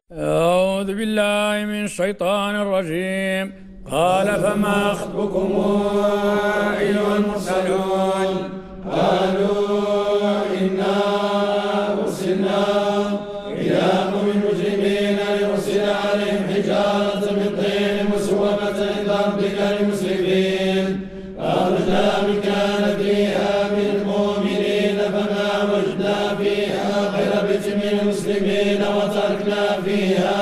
أعوذ بالله من الشيطان الرجيم. قال فما خطبكم أيها المرسلون؟ قالوا إنا أرسلنا إلى قوم مجرمين لنرسل عليهم حجارة من طين مسومة عند ربك للمسرفين فأخرجنا من كان فيها من المؤمنين فما وجدنا فيها غير بيت من المسلمين وتركنا فيها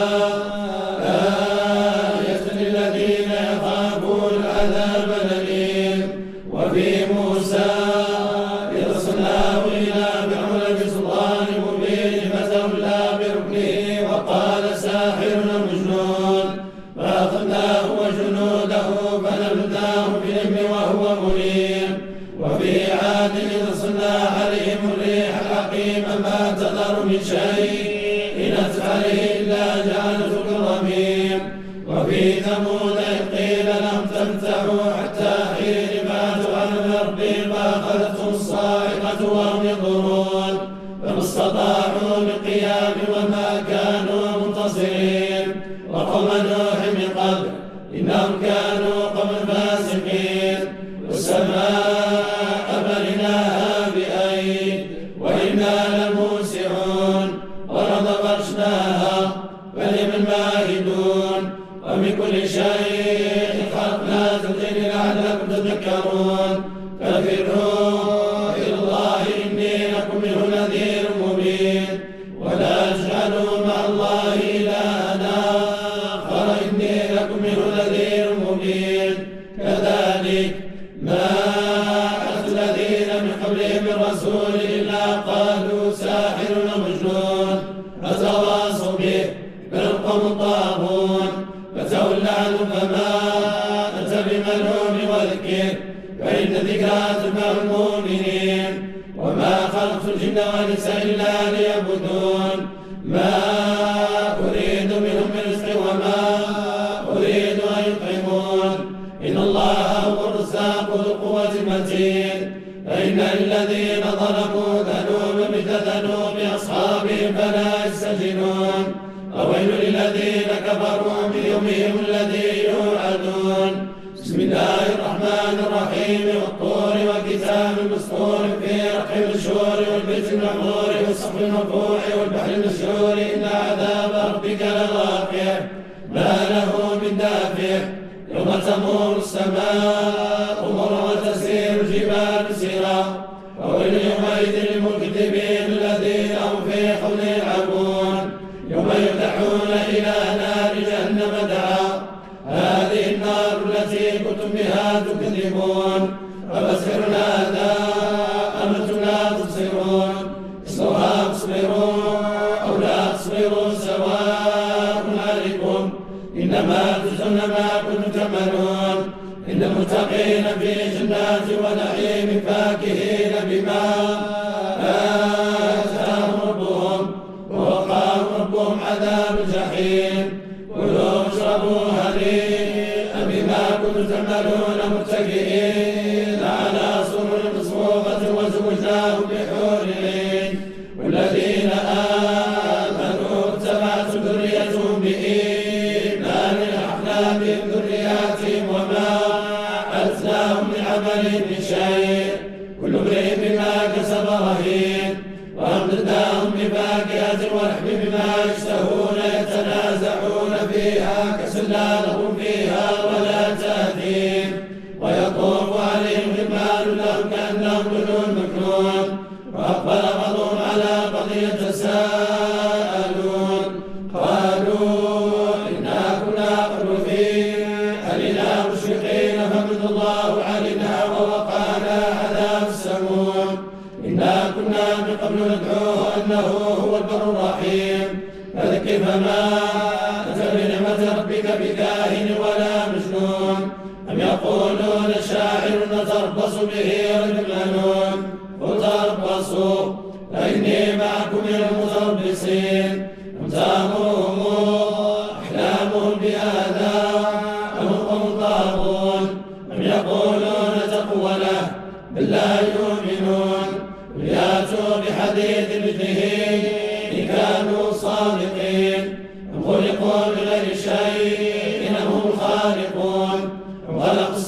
آية للذين يخافون العذاب الأليم. وفي موسى إذ أرسلناه إلى فرعون بسلطان مبين فتولى بركنه وقال ساحر مجنون فأخذناه وجنوده فنبذناهم في اليم وهو مليم. وفي عاد إذ أرسلنا عليهم الريح العقيم ما تذر من شيء إن أتت عليه إلا جعلته كالرميم. وفي ثمود إذ قيل لهم تمتعوا حتى حين ماتوا عن ربهم فأخذتهم الصاعقة وهم ينظرون فما استطاعوا من قيام وما كانوا منتصرين. وقوم نوح من قبل إنهم كانوا قوما فاسقين. والسماء بنيناها بأيد وإنا لموسعون والأرض فرشناها فنعم الماهدون. ومن كل شيء خلقنا زوجين لعلكم تذكرون. ففروا إلى الله إني لكم منه نذير مبين. ولا تجعلوا مع الله إلها آخر إني لكم منه نذير مبين. كذلك ما أتى الذين من قبلهم من رسول إلا قالوا ساحر ومجنون فتواصوا به بل القوم طاغون. فتول عنهم فما أنت بملوم وذكر فإن ذكرى تنفع المؤمنين. وما خلقت الجن والإنس إلا ليعبدون ما أريد منهم من رزق وما أريد أن يطعمون إن الله هو الرزاق ذو القوة المتين. فإن الذين ظلموا ذنوبا مثل ذنوب أصحابهم فلا يستجنون. وويل للذين كفروا من يومهم الذي يوعدون. بسم الله الرحمن الرحيم والطور وكتاب مسطور في رق المنشور والبيت المعمور والسقف المرفوع والبحر المسجور إن عذاب ربك لواقع ما له من دافع. يوم تمور السماء مورا وتسير الجبال سيرا وويل يومئذ للمكذبين الذين هم في حول يلعبون. يوم يدعون إلى نار جهنم دعا هذه النار التي كنتم بها تكذبون. فبصر هذا أم أنتم لا تبصرون اصلوها تصبروا أو لا تصبروا سواء عليكم إنما تجزون ما كنتم تعملون. إن المتقين في جنات ونعيم فاكهين بما آتاهم ربهم ووقاهم ربهم عذاب الجحيم. كلوا واشربوا هنيئا بما كنتم تعملون متكئين على سرر مصفوفة وزوجناهم بحور عين. والذين آمنوا اتبعتهم ذريتهم بإيمان ألحقنا بهم ذرياتهم وما ألتناهم من عملهم من شيء كل امرئ بما كسب رهين. وأمددناهم بفاكهة ولحم بما يشتهون يتنازعون فيها كسلا لهم فيها ولا تأثيم. ويطوف عليهم غلمان لهم كأنهم لؤلؤ مكنون. وأقبل بعضهم على بعض يتساءلون قالوا إنا كنا قبل في أهلنا مشفقين فمن الله علينا ووقانا عذاب السموم. إنا كنا من قبل ندعوه أنه هو البر الرحيم. فذكر فما أنت بنعمة ربك بكاهن ولا مجنون أم يقولون شاعر نتربص به ريب المنون. قل تربصوا فإني معكم من المتربصين. أم تأمرهم أحلامهم بهذا أم هم طاغون أم يقولون تقوله بل لا يؤمنون. قل ياتوا بحديث مثله إن كانوا صادقين.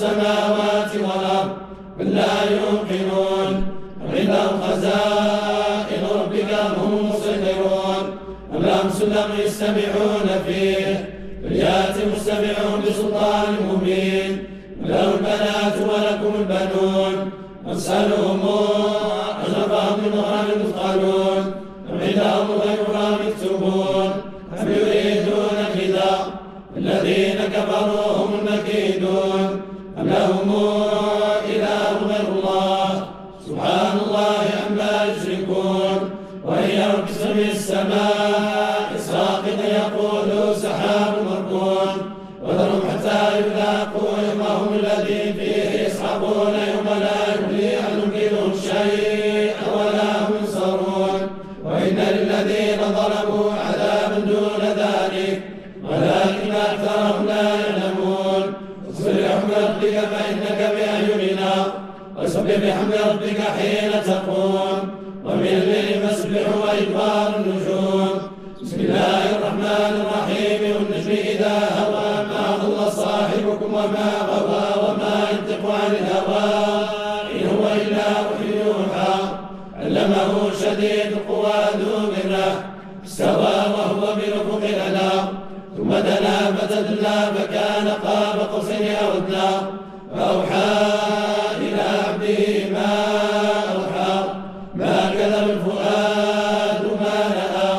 السماوات والأرض بل لا يوقنون. عندهم خزائن ربك هم المسيطرون أم لهم سلم يستمعون فيه فليأت مستمعون بسلطان مبين. له البنات ولكم البنون أمثالهم أجرهم من مغرم مثقلون أم عندهم غير مكتوبون أم يريدون كذا الذين كفروا هم المكيدون. أم لهم إله غير الله سبحان الله عما يشركون. وإن يروا بسمع السماء ساقط يقولوا سحاب مركون وذرهم حتى يلاقوا يومهم الذي فيه يصحبون يوم لا يغني عنهم كيدهم شيئا ولا هم ينصرون. وإن للذين ظلموا عذابا دون ذلك ولكن أكثرهم لا يعلمون. اصبر لحكم ربك فإنك بأعيننا وسبح بحمد ربك حين تقوم ومن الليل فاسبح وإدبار النجوم. بسم الله الرحمن الرحيم والنجم إذا هوى ما ضل صاحبكم وما غوى وما ينطق عن الهوى إن هو إلا وحي يوحى علمه شديد القوى ذو مرة استوى وهو بالأفق الأعلى ثم دنا فتدلى فكان قاب قوسين أو أدنى فأوحى إلى عبده ما أوحى ما كذب الفؤاد ما رأى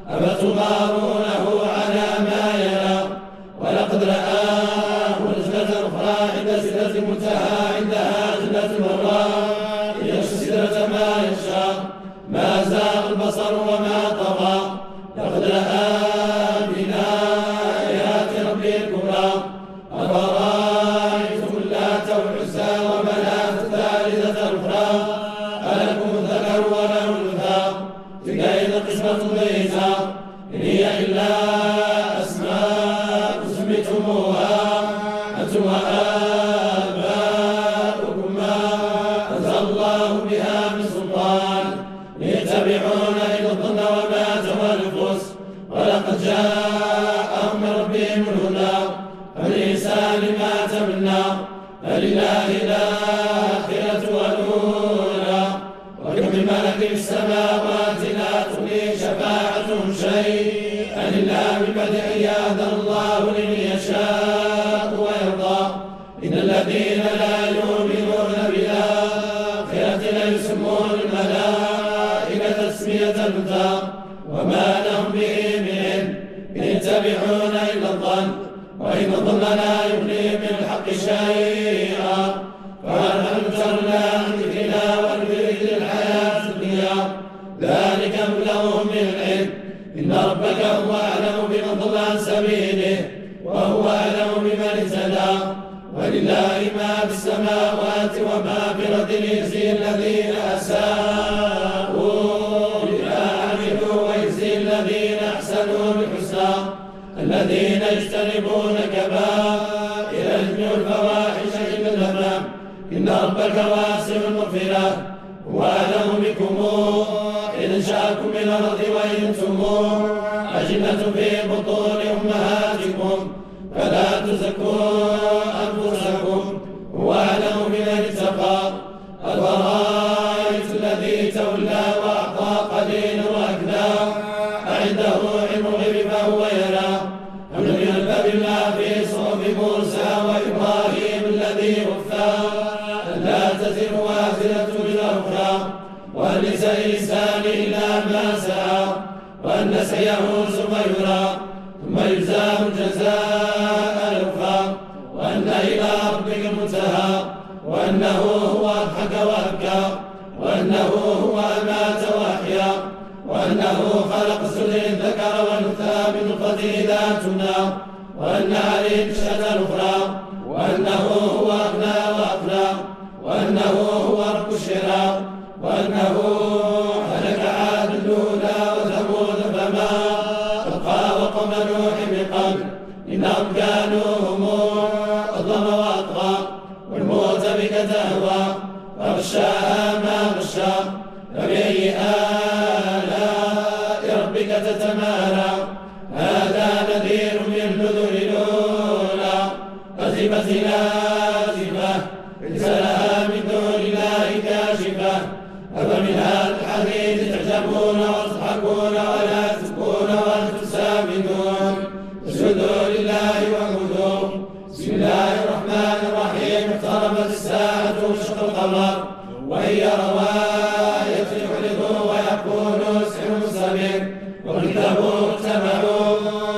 أفتمارونه على ما يرى ولقد رآه نزلة أخرى عند سدرة المنتهى عندها جنة المأوى يغشى السدرة ما يغشى ما زاغ البصر وما طغى لقد رأى من آيات ربه الكبرى. أفرأيتم اللات والعزى ومناة الثالثة الأخرى ألكم الذكر وله الأنثى تلك إذا قسمة ضيزى إن هي إلا أسماء سميتموها أنتم وآباؤكم ما أنزل الله بها من سلطان يتبعون إلا الظن وما تهوى الأنفس ولقد جاءهم من ربهم الهدى فالإنسان ما تمنى فلله الآخرة والأولى. وكم من ملك في السماوات لا تغني شفاعتهم شيئا إلا من بعد أن يأذن الله لمن يشاء ويرضى. إن الذين لا يؤمنون بالآخرة لا يسمون الملائكة تسمية الأنثى وما لهم به من علم إن يتبعون إلا الظن وإن الظن لا يغني من الحق شيئا. فهل أنكرنا عن ذكرنا ونريد الحياة الدنيا ذلك مبلغهم من العلم إن ربك هو أعلم بمن ضل عن سبيله وهو أعلم بمن اهتدى. ولله ما في السماوات وما في الأرض ليجزي الذين أساءوا بما عملوا ويجزي الذين أحسنوا بالحسنى الذين يجتنبون كبائر الإثم والفواحش إلا اللمم إن ربك واسع المغفرة هو أعلم بكم إذ أنشأكم من الأرض وأنتم أجنة في بطون أمهاتكم فلا تزكوا أنفسكم هو أعلم بمن اتقى. أفرأيت الذي تولى وأعطى قليلا وأكدى أعنده علم الغيب فهو يرى أم لم ينبأ بما في صحف موسى وإبراهيم الذي وفى ألا تزر وازرة وزر أخرى وأن ليس للإنسان إلا ما سعى وأن سعيه ثم يرى ثم يجزاه الجزاء الأوفى وأن إلى ربك المنتهى وأنه هو أضحك وأبكى وأنه هو أمات وأحيا وأنه خلق الزوجين الذكر والأنثى من نطفة إذا تمنى وأن عليه النشأة الأخرى وأنه هو أغنى وأقنى وأنه هو رب الشرى وأنه هلك عاد الأولى وثمود فما أبقى وقوم نوح من قبل إنهم كانوا هم أظلم وأطغى والمؤتفكة أهوى فغشاها ما غشى فبأي آلاء ربك تتمارى هذا نذير من النذر الأولى أزفت الآزفة ليس لها من دون الله كاشفة أفمن هذا الحديث تعجبون وتضحكون ولا تبكون وأنتم سامدون اسجدوا لله واعبدوا. بسم الله الرحمن الرحيم. اقتربت الساعة وانشق القمر وإن يروا آية يعرضوا ويقولوا سحر مستمر وكذبوا اتبعوا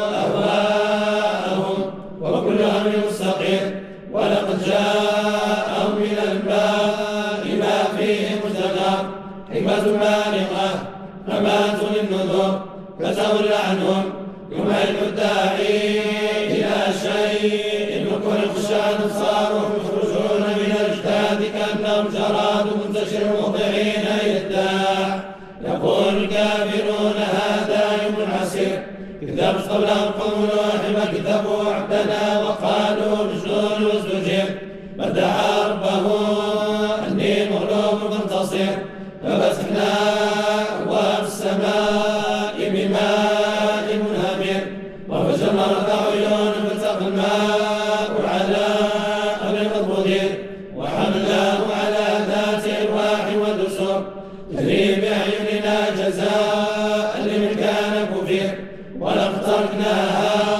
أهواءهم وكل أمر مستقر ولقد جاءهم من الأنباء ما فيه مزدجر حكمة بالغة فما تغني النذر فتول عنهم يوم يدعو الداعي إلى شيء نكر خشعا أبصارهم يخرجون من الأجداث كأنهم جراد منتشر مهطعين إلى الداع يقول الكافرون هذا يوم عسير كذبت قبلهم قوم نوح وكذبوا عبدنا وقالوا مجنون وازدجر فدعا ربه أني مغلوب منتصر ففتحنا أبواب السماء بماء منهمر وفجرنا الأرض عيون فالتقى الماء على أمر قد قدر وحملناه على ذات ألواح ودسر تجري بأعيننا جزاء لمن كان كفر ولقد تركناها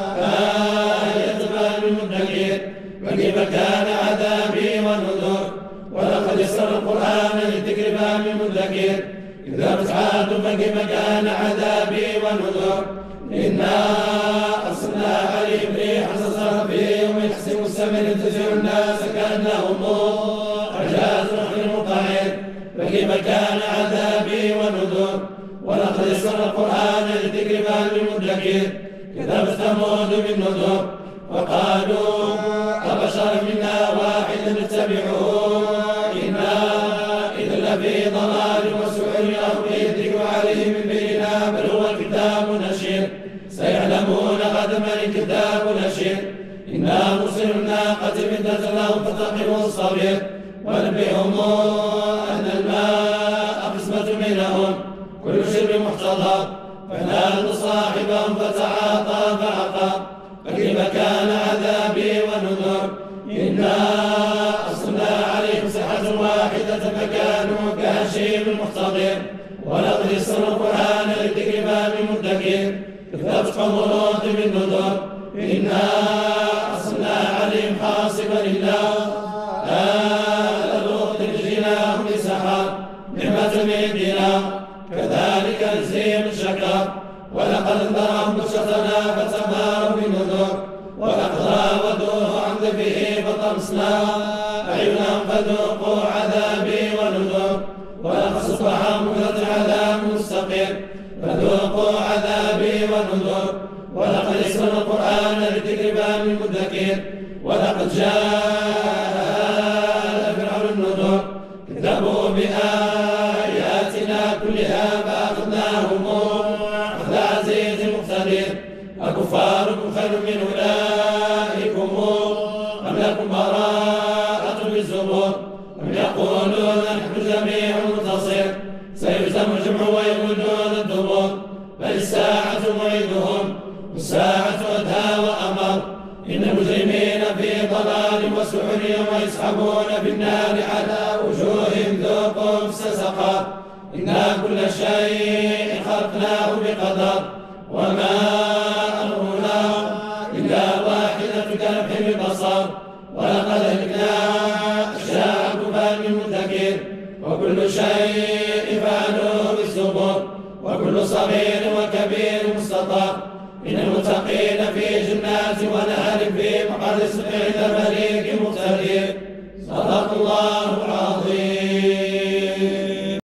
آية للمدكر فكيف كان عذابي ونذر ولقد يسر القرآن للذكر فهل من مدكر إذا مسعاد فكيف كان عذابي ونذر إنا أرسلنا عليهم ريحا صرصرا في يوم يحسب السمن تزيع الناس كأنهم أعجاز نخل مقعر فكيف كان عذابي ونذر ولقد يسر القرآن للذكر فهل من مدكر كذبت ثمود بالنذر وقالوا أبشرا منا واحدا نتبعه إنا إذا لفي ضلال وسعر أو يدرك عليه من بيننا بل هو الكتاب نشير سيعلمون غدا من الكتاب نشير إنا مرسل الناقة فتنة لهم فتقهم الصبر ونبئهم أن الماء قسمة بينهم كل شرب محتضر فنادوا صاحبهم فتعاطى فعقر فكيف كان عذابي ونذر إنا أرسلنا عليهم صيحة واحدة فكانوا كهشيم المحتضر ولقد يسر القرآن للذكر فهل من مدكر كذبت قوم لوط بالنذر إنا أرسلنا عليهم حاصبا إلا آل لوط نجيناهم بسحر نعمة من عندنا كذلك نجزي من شكر ولقد انذرهم بطشتنا فتماروا بنذر ولقد راودوه عن ذبحه فطمسنا أعينهم فذوقوا عذابي ونذر ولقد صبحهم بذات عذاب مستقر فذوقوا عذابي ونذر ولقد يسرنا القرآن للذكر فهل من مدكر ولقد جاء آل فرعون النذر كذبوا بآياتنا كلها فأخذناهم أخذ عزيز مقتدر أكفاركم خير من أولئكم أم لكم براءة بالزبور أم يقولون نحن جميع منتصر سيهزم الجمع ويولون الدبر بل الساعة موعدهم والساعة أدهى وأمر إن المجرمين في ضلال وسعر يوم يسحبون في النار على وجوههم ذوقوا مس سقر إنا كل شيء خلقناه بقدر وما أمرنا إلا واحدة كلمح بالبصر ولقد أهلكنا أشياءكم فهل من مدكر وكل شيء فعلوه بالزبر وكل صغير وكبير مستطر إن المتقين في جنات ونهر في مقعد صدق عند مليك مقتدر